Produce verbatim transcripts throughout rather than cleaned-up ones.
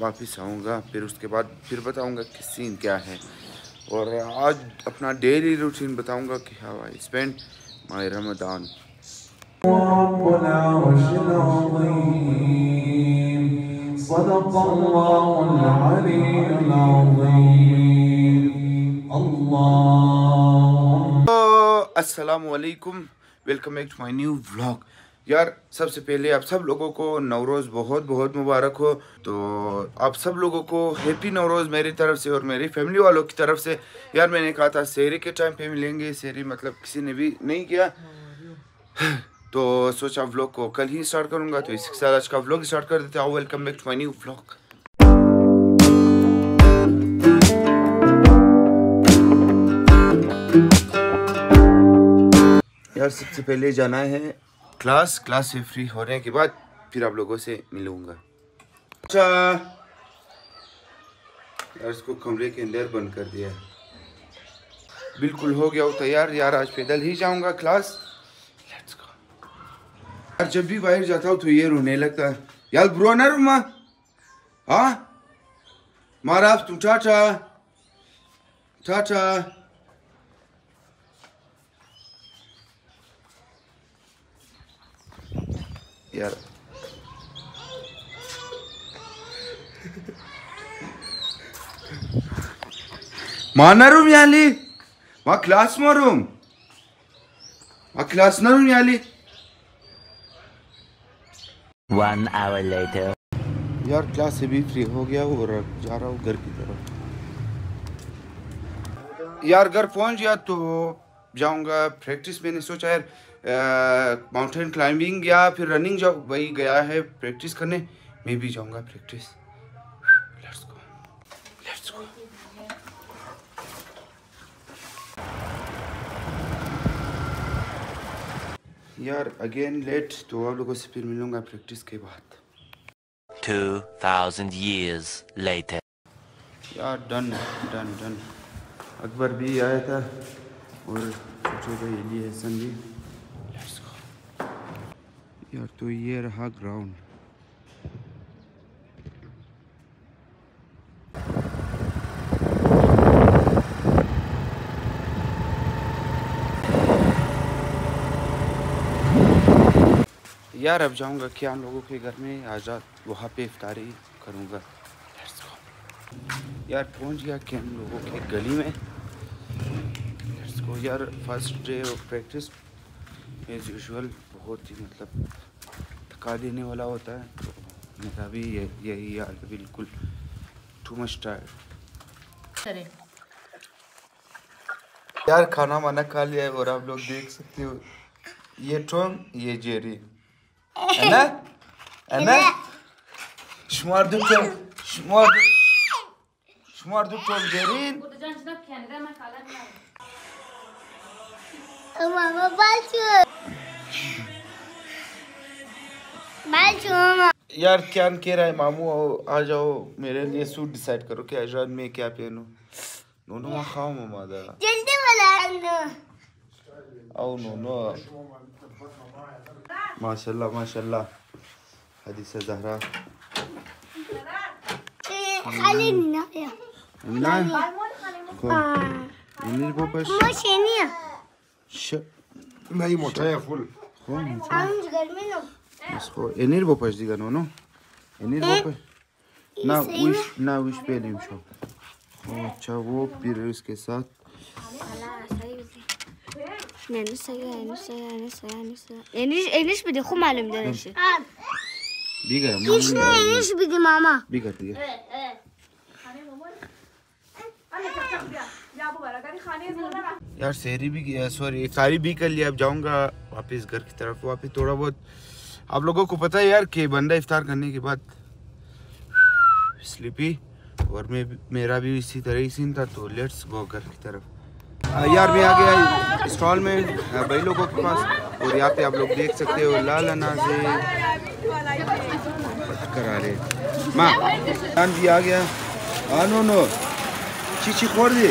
वापस आऊँगा, फिर उसके बाद फिर बताऊँगा कि सीन क्या है। और आज अपना डेली रूटीन बताऊँगा कि how I spend my Ramzan. अस्सलाम वालेकुम, welcome back to my new vlog. यार सबसे पहले आप सब लोगों को नवरोज़ बहुत बहुत मुबारक हो। तो आप सब लोगों को हैप्पी नवरोज़ मेरी तरफ से और मेरी फैमिली वालों की तरफ से। यार मैंने कहा था सहरी के टाइम पे मिलेंगे, सहरी मतलब किसी ने भी नहीं किया तो सोचा व्लॉग को कल ही स्टार्ट करूँगा, तो इसके साथ आज का व्लॉग स्टार्ट कर देते हैं। Welcome back to my new vlog. यार सबसे पहले जाना है क्लास, क्लास से फ्री होने के बाद फिर आप लोगों से मिलूंगा। अच्छा यार इसको कमरे के अंदर बंद कर दिया है। बिल्कुल हो गया हो तैयार। यार आज पैदल ही जाऊंगा क्लास। Let's go. यार जब भी बाहर जाता हूँ तो ये रोने लगता है। यार ब्रो ना रूमा हाँ मारा तुम टाटा टाटा। यार माना रूम याली वहाँ क्लास में रूम वहाँ क्लास ना रूम याली। One hour later. यार क्लास से भी फ्री हो गया और अब जा रहा हूँ घर की तरफ। यार घर पहुँच गया तो जाऊँगा प्रैक्टिस। मैंने सोचा यार माउंटेन क्लाइंबिंग या फिर रनिंग, जो वही गया है प्रैक्टिस करने, मैं भी जाऊँगा practice. Let's go let's go. यार अगेन लेट, तो आप लोगों से फिर मिलूँगा प्रैक्टिस के बाद। Two thousand years later. यार डन डन डन। अकबर भी आया था और छोटे भाई अली हसन भी। Let's go. यार तो ये रहा ग्राउंड। यार अब जाऊंगा क्या हम लोगों के घर में आज़ाद, वहाँ पे इफ्तारी करूँगा। Let's go. यार पहुँच गया क्या हम लोगों के गली में। Let's go. यार first day of practice as usual बहुत ही मतलब थका देने वाला होता है, तो मेरा भी ये यही हाल है, बिल्कुल टू मच टायर्ड। यार खाना वाना खा लिया है और आप लोग देख सकते हो ये टॉम ये जेरी है ना है ना। शुमार दो टॉम शुमार दो शुमार दो टॉम जेरी। मामा बालचू बालचू। यार क्या कह रहा है मामू, आ जाओ मेरे लिए सूट डिसाइड करो कि आजाद में क्या पहनूं। नोनो वहाँ खाओ मामा दा जल्दी वाला आओ नोनो। माशाल्लाह माशाल्लाह हदीसा ज़हरा खाली ना या ना इन्हीं बोपश मशीनिया श नहीं मोटा है फुल कौन हम घर में ना इसको इन्हीं बोपश दिगा नोनो इन्हीं बोपश ना विश ना विश पे नहीं शो। अच्छा वो फिर इसके साथ Nene saya, nene saya, nene saya, nene saya. Eniş, eniş bir de kum alim denişi. बिगा Hiç ne eniş bir de mama. बिगा दिया यार सहरी भी सॉरी इफ्तारी भी कर लिया। अब जाऊंगा वापस घर की तरफ। वापस थोड़ा बहुत आप लोगों को पता है यार कि बंदा इफ्तार करने के बाद स्लीपी, और मैं मेरा भी इसी तरह ही सीन था। तो लेट्स गो घर की तरफ। यार मैं आ गया स्टॉल में भाई लोगों के पास, और यहाँ पे आप लोग देख सकते हो लाल अनाजे करा रहे माँ जान भी आ गया। हाँ नो नो चीची खोड़ दे।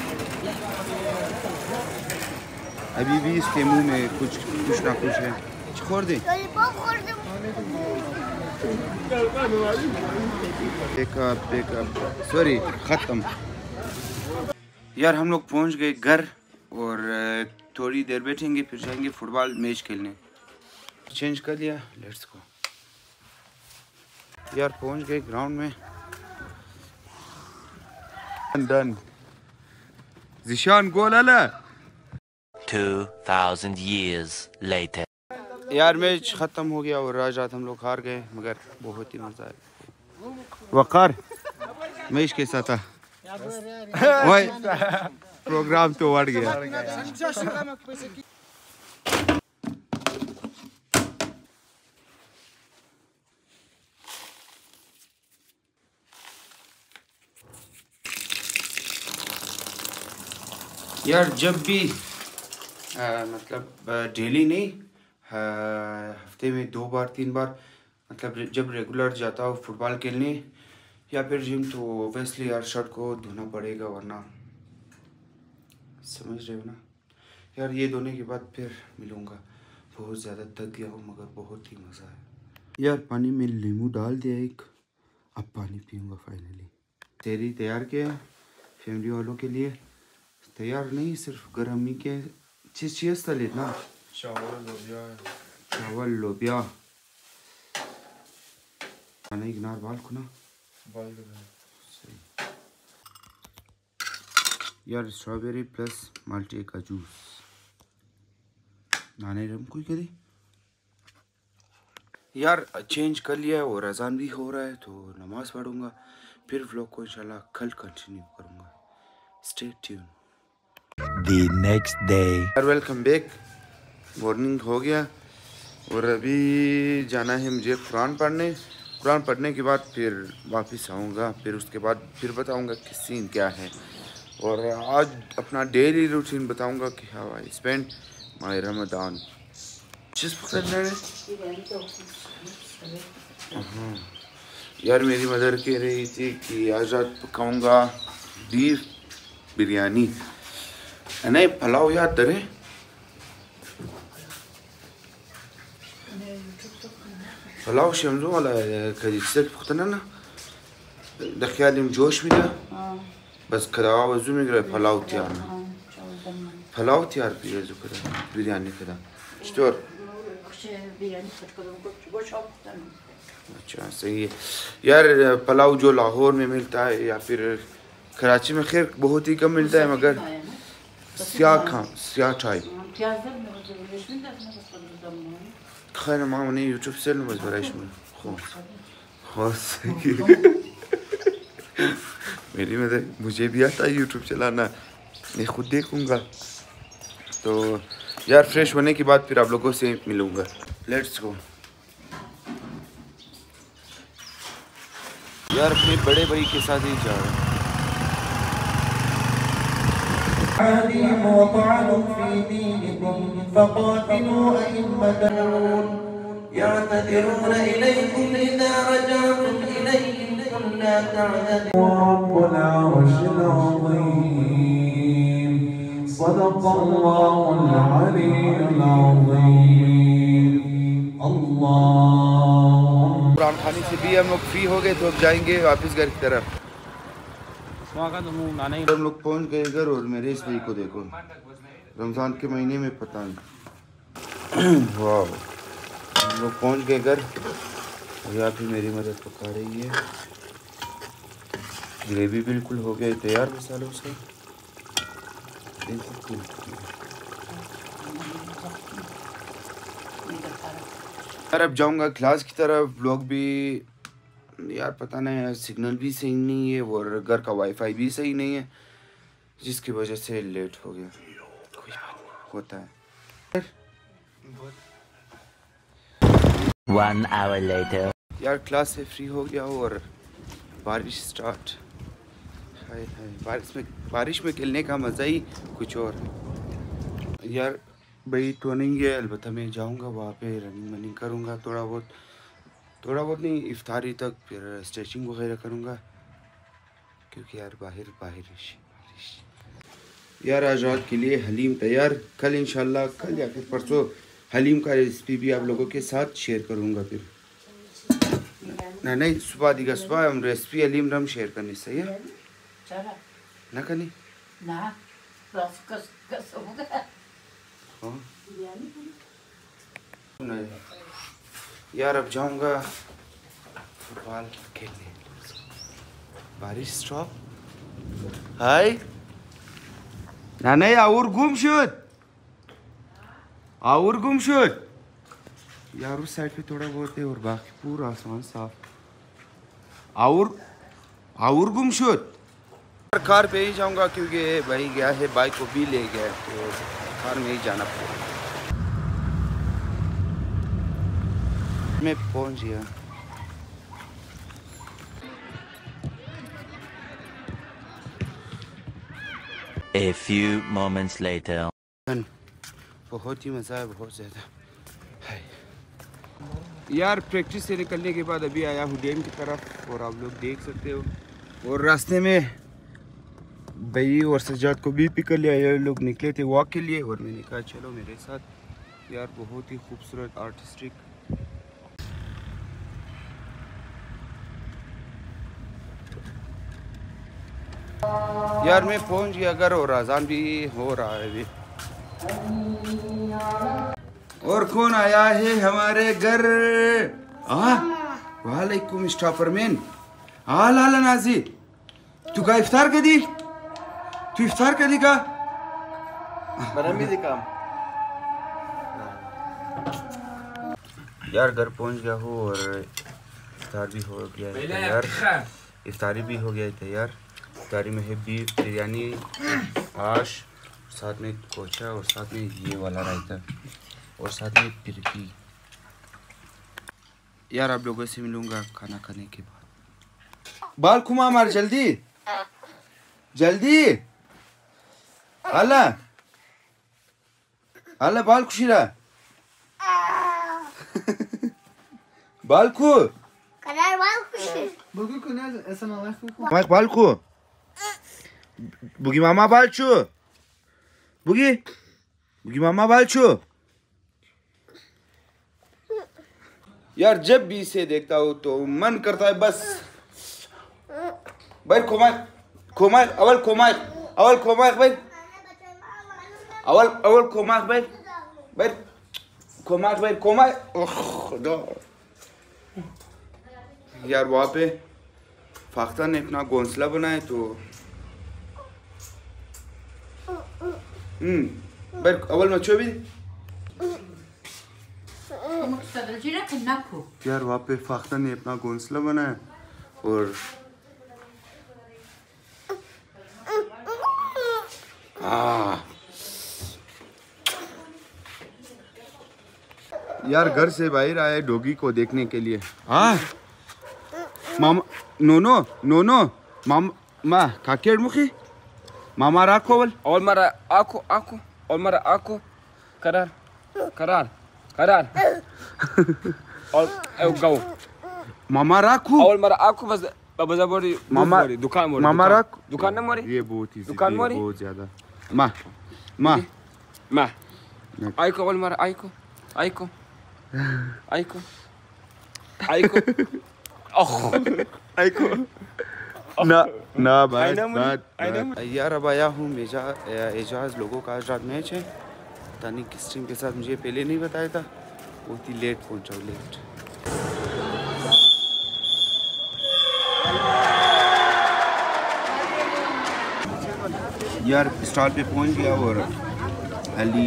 अभी भी इसके मुंह में कुछ कुछ ना कुछ है, छोड़ दे। पिकअप पिकअप सॉरी ख़त्म। यार हम लोग पहुंच गए घर और थोड़ी देर बैठेंगे फिर जाएंगे फुटबॉल मैच खेलने। चेंज कर लिया, लेट्स गो। यार पहुंच गए ग्राउंड में। डन जिशान गोल आला। Two thousand years later. यार मैच ख़त्म हो गया और आज रात हम लोग हार गए, मगर बहुत ही मज़ा आया। वक़ार मैच कैसा था? वही प्रोग्राम तो बढ़ गया। यार जब भी आ, मतलब डेली नहीं, हफ्ते में दो बार तीन बार, मतलब जब रेगुलर जाता हूँ फुटबॉल खेलने या फिर जिम, तो ऑब्वियसली यार शर्ट को धोना पड़ेगा, वरना समझ रहे हो ना यार। ये धोने के बाद फिर मिलूँगा। बहुत ज़्यादा थक गया हूँ मगर बहुत ही मज़ा है। यार पानी में नींबू डाल दिया एक, अब पानी पीऊँगा फाइनली। तेरी तैयार किया है फैमिली वालों के लिए। तैयार नहीं, सिर्फ गर्मी के चीज़ चीज़ था लेना। चावल लोबिया चावल लोबिया नहीं गिनार बाल खुना बाल सही। यार स्ट्रॉबेरी प्लस माल्टे का जूस नाने रम कोई करी। यार चेंज कर लिया और अजान भी हो रहा है, तो नमाज पढ़ूंगा, फिर व्लॉग को इंशाल्लाह कल कंटिन्यू करूंगा। Stay tune. The next day. यार वेलकम बैक। मॉर्निंग हो गया और अभी जाना है मुझे कुरान पढ़ने। कुरान पढ़ने के बाद फिर वापस आऊँगा, फिर उसके बाद फिर बताऊँगा कि सीन क्या है, और आज अपना डेली रूटीन बताऊँगा कि how I spend my Ramadan. जिस हाँ यार मेरी मदर कह रही थी कि आज रात पकाऊँगा बीफ बिरयानी, नहीं पुलाव याद दरे पुलाव शमजो वाला كذا فختنا دخيالي مجوش بدا بس كذا وزو ميقرا पुलाव تيار पुलाव تيار بيزو كذا बिरयानी كذا شطور अच्छा सही है यार। पुलाव जो लाहौर में मिलता है या फिर कराची में खैर बहुत ही कम मिलता है, मगर स्याह खा स्याह टाइप خير ما مني يوتيوب سيل بس بلاش من خلاص خلاص मेरी मदर मुझे भी आता है यूट्यूब चलाना, मैं खुद देखूंगा। तो यार फ्रेश होने के बाद फिर आप लोगों से मिलूंगा। Let's go. यार अपने बड़े भाई के साथ ही जा रहा हूँ। يعتذرون إليكم إذا رجعتم إليهم قل لا تعتذروا رب العرش العظيم صدق الله العلي العظيم الله। कुरान खाने से भी हम लोग फ्री हो गए, तो अब जाएंगे वापस घर की तरफ। हम लोग पहुंच गए घर और मेरे इस भाई को देखो, रमज़ान के महीने में पता नहीं वाह। हम लोग पहुंच गए घर और यहाँ पे मेरी मदद पका रही है। ग्रेवी बिल्कुल हो गई तैयार मसालों से। यार अब जाऊंगा क्लास की तरफ। ब्लॉग भी यार पता नहीं सिग्नल भी सही नहीं है और घर का वाईफाई भी सही नहीं है, जिसकी वजह से लेट हो गया। कोई बात नहीं, होता है। One hour later. यार क्लास से फ्री हो गया और बारिश स्टार्ट। हाय हाय बारिश में बारिश में खेलने का मज़ा ही कुछ और। यार भाई तो नहीं है, अलबत्ता मैं जाऊंगा वहाँ पे रनिंग वनिंग करूँगा थोड़ा बहुत थोड़ा बहुत नहीं इफ्तारी तक, फिर स्ट्रेचिंग वगैरह करूँगा, क्योंकि यार बाहर बारिश बारिश। यार आज रात के लिए हलीम तैयार। कल इंशाल्लाह कल या फिर परसों हलीम का रेसिपी भी आप लोगों के साथ शेयर करूँगा। फिर नहीं नहीं सुबह दिगा सुबह हम रेसिपी अलीम रम शेयर करनी सही है ना करनी ना बस कस कस होगा हाँ नहीं यार अब जाऊंगा फुटबॉल खेलने बारिश स्टॉप हाय ना नहीं और गुम शुद और गुम शुद यार उस साइड पे थोड़ा बहुत है और बाकी पूरा आसमान साफ और और गुमशुद कार पे ही जाऊंगा क्योंकि भाई गया है बाइक को भी ले गया तो कार में ही जाना पड़ेगा। मैं पहुंच गया। A few moments later. बहुत ही मज़ा है बहुत ज़्यादा है यार। प्रैक्टिस से निकलने के बाद अभी आया हूँ डैम की तरफ और आप लोग देख सकते हो और रास्ते में भाई और सजाद को भी पिक कर लिया। ये लोग निकले थे वॉक के लिए और मैंने कहा चलो मेरे साथ। यार बहुत ही खूबसूरत आर्टिस्टिक यार मैं पहुंच गया घर और अजान भी हो रहा है अभी। और कौन आया है हमारे घर? वालेकुम स्टॉपरमैन। हाँ लाला नाजी तू का इफ्तार कर दी? तू इफ्तार कर दी का? यार घर पहुंच गया हूँ और इफ्तार भी हो गया है तैयार। इफ्तारी भी हो गया है तैयार। इफ्तारी में है बीफ बिरयानी आश साथ में कोचा और साथ में ये वाला रायता और साथ में पिरकी। यार आप लोगों से मिलूंगा खाना खाने के बाद। बाल खुमा मार जल्दी जल्दी अल्लाह अल्लाह बाल खुशीरा बाल खु करार बाल खुशी माइक बाल खु बुगी मामा बाल चू बुगी बुगी मामा बाल चू। यार जब भी इसे देखता हूँ तो मन करता है बस भाई खोमाक खोमाक अवल खोमाक अवल खोमाक भाई अवल अवल खोमाक भाई भाई खोमाक भाई खोमाक। खुदा यार वहाँ पे फाख्ता ने अपना घोंसला बनाया तो हम्म भाई अवल मच्छो भी यार वहाँ पे फाख्ता ने अपना घोंसला बनाया और आ, यार घर से बाहर आए डॉगी को देखने के लिए। हाँ मामा नोनो नोनो मामा मा काकेड़ मुखी मामा राखो बोल और मरा आको आको और मरा आको करार करार करार और गाओ मामा राखो और मरा आको बस बजा बोरी मामा दुकान मोरी मामा राख दुकान ना मोरी ये बहुत ही दुकान मोरी बहुत ज्यादा माँ माँ माँ आइको और मरा आइको आइको आइको आइको ओह आइको ना ना भाई ना यार अब आया हूँ मेजा एजाज लोगों का आज रात मैच है। पता नहीं किस टीम के साथ मुझे पहले नहीं बताया था। बहुत ही लेट पहुंचा लेट। यार स्टॉल पे पहुंच गया और अली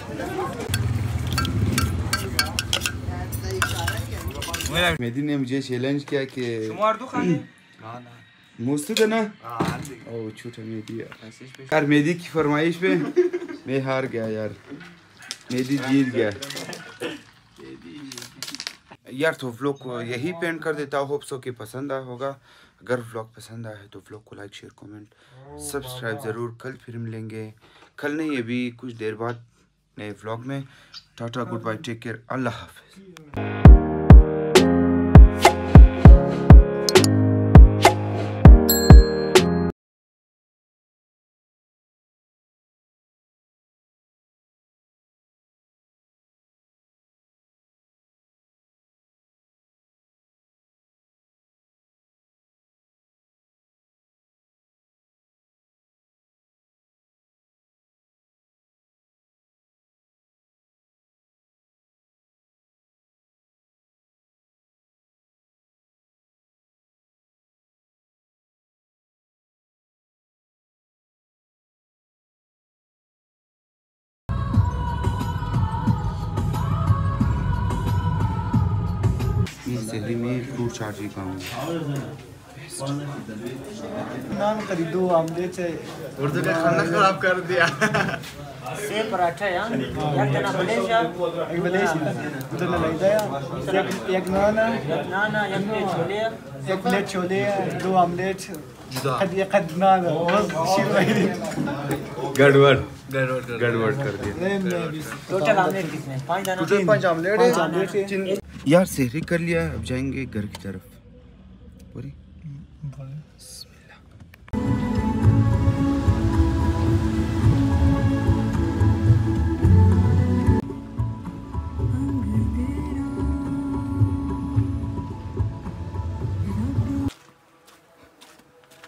मेहदी ने मुझे चैलेंज किया कि मुस्त है ना ओ छूटा मेहदी यार मेहदी की फरमाइश पे मैं हार गया यार। मेहदी जीत गया यार। तो व्लॉग को यही पेंट कर देता हूँ। होप सो कि पसंद आया होगा। अगर व्लॉग पसंद आया है तो व्लॉग को लाइक शेयर कमेंट सब्सक्राइब ज़रूर। कल फिर मिलेंगे कल नहीं अभी कुछ देर बाद नए व्लॉग में। Tata goodbye take care अल्लाह हाफिज़। शहरी में फ्रूट चाट ही खाऊंगा। नान खरीदो आमलेट है। उर्दू का खाना खराब कर दिया। से पराठा या एक जना बलेशा एक बलेश उधर ले लेता है। एक एक नान नाना एक प्लेट छोले एक प्लेट छोले दो आमलेट कद ये कद नान बहुत शीर वही गड़बड़ गड़बड़ गड़बड़ कर दिया। टोटल आमलेट कितने पांच जना टोटल पांच आमलेट है। आमलेट है यार शहरी कर लिया, अब जाएंगे घर की तरफ। पूरी